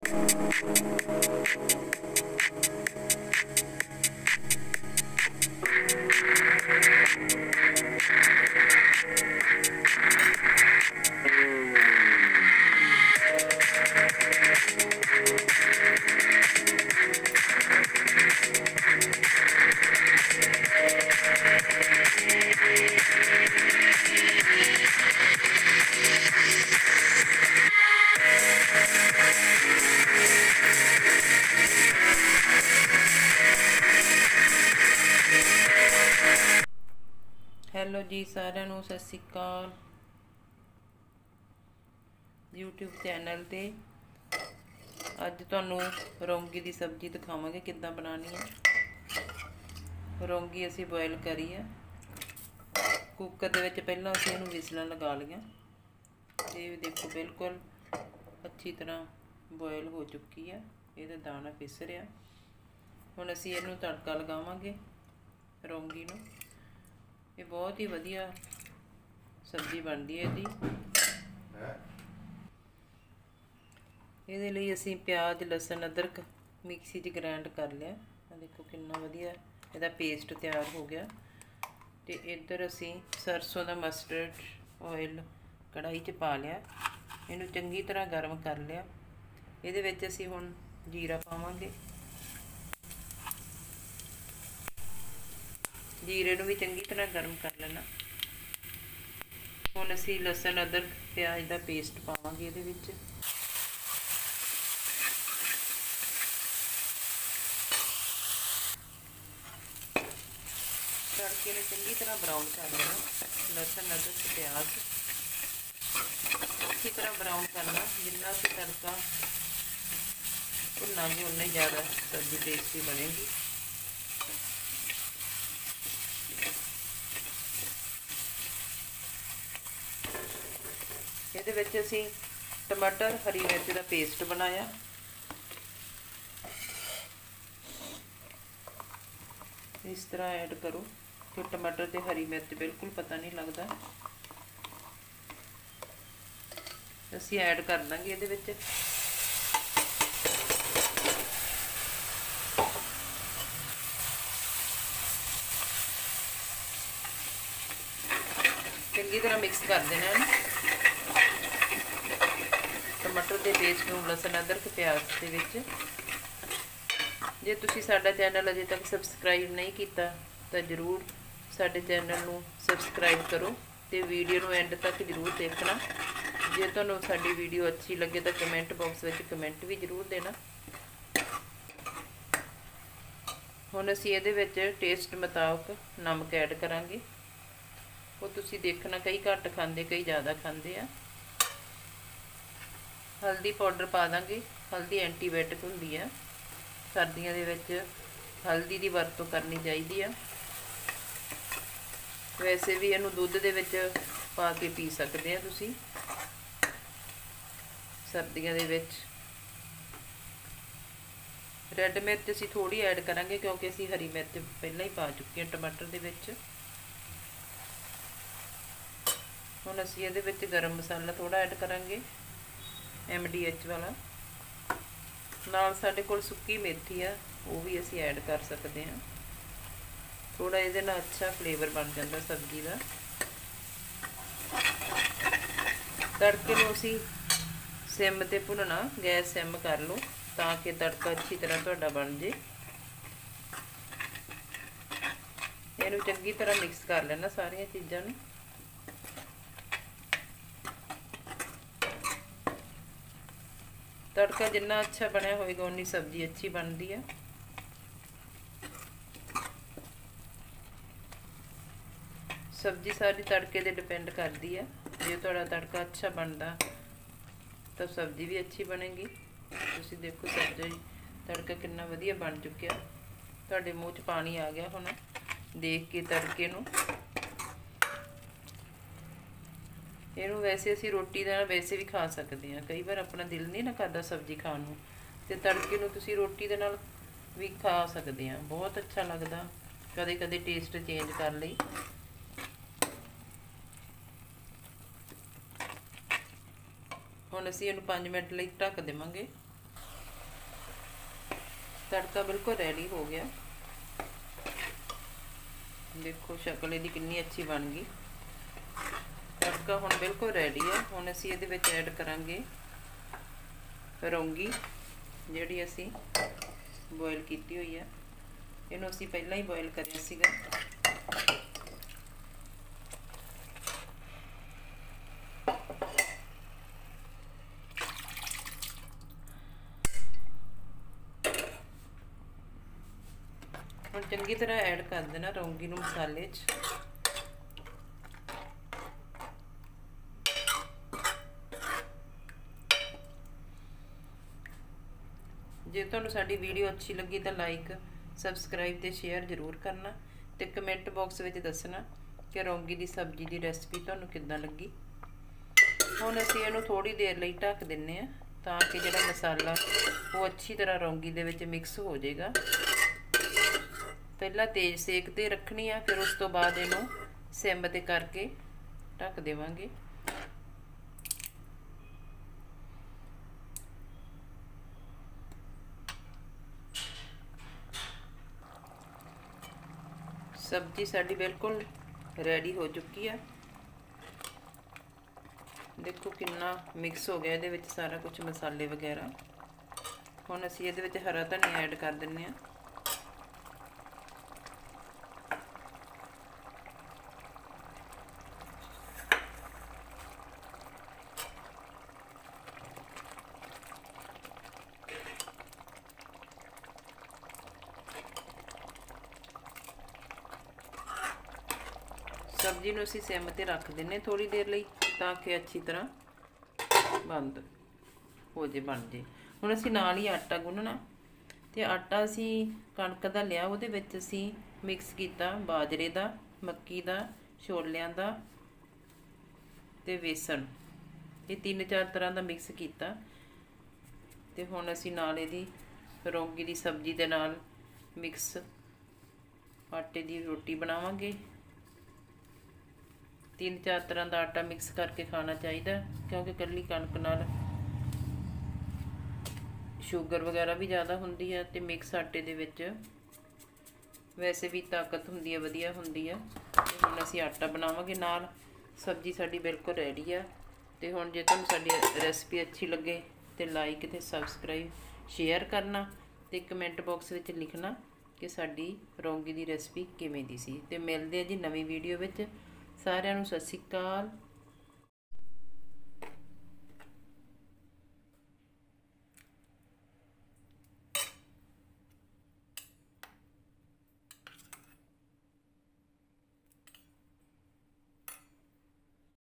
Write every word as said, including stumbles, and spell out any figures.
Hello जी सारिਆਂ ਨੂੰ सत श्री अकाल। यूट्यूब चैनल ते अज तुहानू रौंगी की सब्जी दिखावांगे किद्दां बनानी है। रौंगी असी बॉयल करी है कुकर दे विच, पहलां असीं इहनूं विसलां लगा लियां ते देखो बिल्कुल अच्छी तरह बॉयल हो चुकी है। इहदा दाना पिस रिहा। हुण असीं इहनूं तड़का लगावांगे रौंगी नूं। ये बहुत ही वधिया सब्जी बनती है जी। ये असी प्याज लसन अदरक मिक्सी च ग्राइंड कर लिया। देखो कितना वधिया इहदा पेस्ट तैयार हो गया। तो इधर असी सरसों का मस्टर्ड ऑयल कढ़ाई च पा लिया। इनू चंगी तरह गर्म कर लिया। ये विच असी हुण जीरा पावांगे। जीरे नूं भी चंगी तरह गर्म कर लेना। हुण असी लसन अदरक प्याज का पेस्ट पावांगे इहदे विच। तड़के नूं चंगी तरह ब्राउन कर लेना। लसन अदरक प्याज अच्छी तरह ब्राउन करना। जिन्ना असीं तड़का भुनांगे उन्ना ही ज़्यादा सब्जी टेस्टी बनेगी। ਇਹਦੇ ਵਿੱਚ ਅਸੀਂ टमाटर हरी मिर्च का पेस्ट बनाया। इस तरह ऐड करो कि टमाटर ते हरी मिर्च बिल्कुल पता नहीं लगता। ਅਸੀਂ ऐड कर देंगे ਇਹਦੇ ਵਿੱਚ चंगी तरह मिक्स कर देना है। टमाटर के पेस्ट में लसन अदरक प्याज के विच। जे तुसी साडा चैनल अजे तक सबसक्राइब नहीं किया तो जरूर साडे चैनल नूं सबसक्राइब करो तो वीडियो नूं एंड तक जरूर देखना। जे तुहानूं साडी वीडियो अच्छी लगे तो कमेंट बॉक्स में कमेंट भी जरूर देना। हुण असीं इहदे विच टेस्ट मुताबिक नमक ऐड करांगे। वो तुसी देखना कई घट खांदे कई ज़्यादा खांदे आ। हल्दी पाउडर पा देंगे। हल्दी एंटीबायोटिक हुंदी है। सर्दियों दे विच हल्दी की वरतों करनी चाहिए। वैसे भी इहनूं दुध दे विच पा के पी सकते हैं तुसी सर्दियों दे विच। रैड मिर्च असीं थोड़ी ऐड करांगे क्योंकि असीं हरी मिर्च पहलां ही पा चुके हैं टमाटर दे विच। हुण असीं इहदे विच गरम मसाला थोड़ा ऐड करांगे एम डी एच वाला। नाल साडे कोल सुक्की मेथी आ वो भी असीं ऐड कर सकते हैं। थोड़ा इहदे नाल अच्छा फ्लेवर बन जाता सब्जी का। तड़के नूं असीं सिम ते भुनना। गैस सिम कर लो ताकि तड़का अच्छी तरह तुहाडा बन जे। इहनूं चंगी तरह मिक्स कर लेना सारियां चीज़ां नूं। तड़का जिन्ना अच्छा बनया होएगा उन्नी सब्जी अच्छी बनती है। सब्जी सारी तड़के ते डिपेंड करती है। जे तुहाडा तड़का अच्छा बनता तो सब्जी भी अच्छी बनेगी। तुसी देखो सब्जी तड़का कितना वधिया बन चुकिया। तुहाडे मूँह च पानी आ गया हुण देख के तड़के नूं। इहनूं वैसे असीं रोटी दे नाल वैसे भी खा सकते हैं। कई बार अपना दिल नहीं ना करता सब्जी खाण नूं ते तड़के नूं तुसीं रोटी दे नाल भी खा सकते हैं। बहुत अच्छा लगता। कदे कदे टेस्ट चेंज कर लई। हुण असीं इहनूं पाँच मिनट लई ढक देवांगे। तड़का बिल्कुल रेडी हो गया। देखो शक्ल इहदी कितनी अच्छी बन गई। तड़का हुण बिल्कुल रेडी है। हुण असीं इहदे विच ऐड करांगे रौंगी जिहड़ी असीं बॉयल कीती हुई है। इहनूं असीं पहिलां ही बॉयल करिया सीगा। ਹੁਣ ਚੰਗੀ ਤਰ੍ਹਾਂ ਐਡ ਕਰ ਦੇਣਾ ਰੌਂਗੀ ਨੂੰ ਮਸਾਲੇ 'ਚ। ਜੇ ਤੁਹਾਨੂੰ ਸਾਡੀ ਵੀਡੀਓ ਅੱਛੀ ਲੱਗੀ ਤਾਂ ਲਾਈਕ ਸਬਸਕ੍ਰਾਈਬ ਤੇ ਸ਼ੇਅਰ ਜ਼ਰੂਰ ਕਰਨਾ ਤੇ ਕਮੈਂਟ ਬਾਕਸ ਵਿੱਚ ਦੱਸਣਾ ਕਿ ਰੌਂਗੀ ਦੀ ਸਬਜ਼ੀ ਦੀ ਰੈਸਪੀ ਤੁਹਾਨੂੰ ਕਿੱਦਾਂ ਲੱਗੀ। ਹੁਣ ਅਸੀਂ ਇਹਨੂੰ ਥੋੜੀ ਦੇਰ ਲਈ ਢੱਕ ਦਿੰਨੇ ਆ ਤਾਂ ਕਿ ਜਿਹੜਾ ਮਸਾਲਾ ਉਹ ਅੱਛੀ ਤਰ੍ਹਾਂ ਰੌਂਗੀ ਦੇ ਵਿੱਚ ਮਿਕਸ ਹੋ ਜਾਏਗਾ। ਪਹਿਲਾਂ ਤੇਜ਼ ਸੇਕ ਤੇ ਰੱਖਣੀ ਆ, ਫਿਰ ਉਸ ਤੋਂ ਬਾਅਦ ਇਹਨੂੰ ਸਿਮ ਤੇ ਕਰਕੇ ਢੱਕ ਦੇਵਾਂਗੇ। सब्जी साड़ी बिल्कुल रेडी हो चुकी है। देखो कितना मिक्स हो गया ये सारा कुछ मसाले वगैरह। हुण असीं इहदे विच हरा धनिया ऐड कर दिंदे हां। सब्जी नूं असीं सिम ते रख दिंने थोड़ी देर लई ताकि अच्छी तरह बंद हो जे बन जे। हुण असीं नाल ही आटा गुन्नना ते आटा असीं कणक दा लिया, उहदे विच असीं मिक्स कीता बाजरे दा, मक्की दा, छोलियां दा ते बेसन। ये तीन चार तरह दा मिक्स कीता ते हुण असीं नाल इहदी रौंगी दी सब्जी दे नाल मिक्स आटे दी रोटी बनावांगे। तीन चार तरह का आटा मिक्स करके खाना चाहिए क्योंकि कल्ली कणक नाल शुगर वगैरह भी ज़्यादा होंदी है ते मिक्स आटे दे विच वैसे भी ताकत होंदी है, वधिया होंदी है। ते हुण असीं आटा बनावांगे नाल। सब्जी साडी बिल्कुल रेडी है। ते हुण जे तुहानूं साडी रेसिपी अच्छी लगे तो लाइक ते सबसक्राइब शेयर करना ते कमेंट बॉक्स विच लिखना कि साडी रौंगी दी रेसिपी किवें दी सी। ते मिलदे आ जी नवीं वीडियो विच। सारिਆਂ ਨੂੰ ਸਤਿ ਸ਼੍ਰੀ ਅਕਾਲ।